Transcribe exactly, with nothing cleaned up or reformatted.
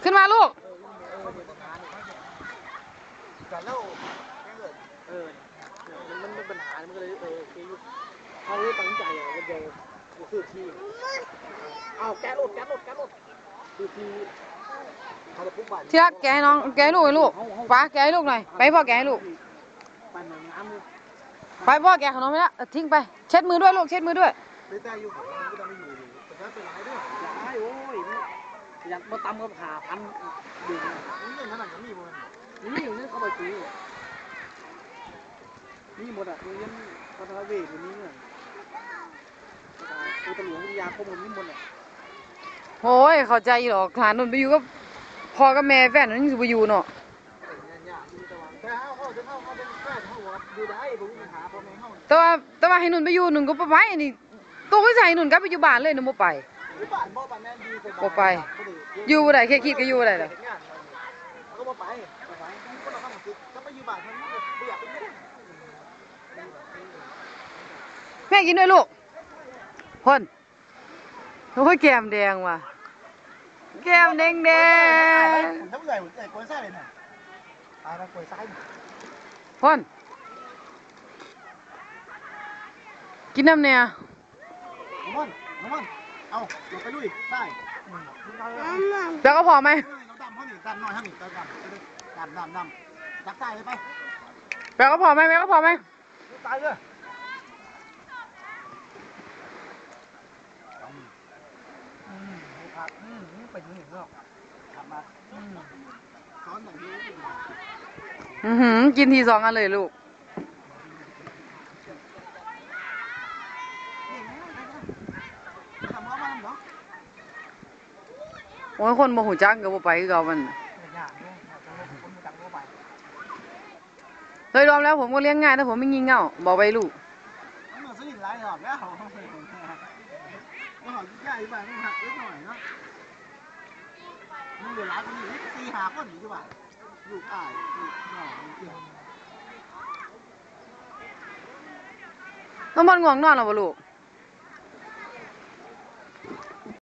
ขึ้นมาลูกกันแล้วเออมันมันเป็นปัญหามันก็เลยเออคือเขาเลยตั้งใจอ่ะมันจะคือทีเอาแก๊สรถแก๊สรถแก๊สรถคือทีเขาจะปุ๊บบ้านที่รักแกให้น้องแกให้ลูกให้ลูกป้าแกให้ลูกหน่อยไปพ่อแกให้ลูกไปพ่อแกขนมไม่ละทิ้งไปเช็ดมือด้วยลูกเช็ดมือด้วยไม่ได้อยู่ผมก็ต้องไม่อยู่แต่ถ้าเป็นไรด้วยอย่าให้โอ้ยอยากมาตำกับขาพันดูนี่เงินขนาดนี้มีมั้ยนี่อยู่นี่เขาไปซื้อนี่หมดอ่ะเงินพัฒนาเวทนี้เนี่ยตัวตำรวจวิทยาข้อมูลนี่หมดอ่ะโอ้ยเข้าใจหรอกหาหนุ่นไปอยู่กับพ่อกับแม่แฟนนั่นยังสิไปอยู่เนาะแต่ว่าแต่ว่าให้หนุ่นไปอยู่หนุ่นก็ไปอันนี้ตัวก็ใส่หนุ่นก็ไปอยู่บ้านเลยหนุ่นบ่ไปบ่ไปอยู่บ่ได้แค่คิดก็อยู่บ่ได้เลยก็บ่ไปไปก็ต้องทำสิถ้าไปอยู่บ้านมันไม่อยากไปอยู่แม่กินด้วยลูกพ่นโอ้ยแก้มแดงว่ะแก้มแดงแดงถ้าผู้ใหญ่ผู้ใหญ่กวนไส้เลยน่ะตายแล้วกวนไส้พ่นกินน้ำเนี่ยน้ำมันน้ำมันเอาลงไปลุยได้แล้วก็พอไหมเราดำเขาหนิดำหน่อยเขาหนิดำดำดำดำจักใต้เลยไปแล้วก็พอไหมแล้วก็พอไหมตายเลยครับอืมไปดูเห็นหรอกกลับมาอืมซ้อนแบบนี้อือหือกินทีสองกันเลยลูกโอ้ยคนโมโหจังกับโมไปคือเก่ามันโดยรวมแล้วผมก็เลี้ยงง่ายแต่ผมไม่งี่เง่าบอกไปลูกมันสนิทหลายหรอกแล้วก็หอมง่ายไปมันหักเล็กหน่อยเนาะมันเหลือหลายคนอยู่ที่ตีหาคนอยู่ที่บ้านลูกอ้ายลูกน้องเกี่ยวน้องบอลง่วงนอนหรอวะลูก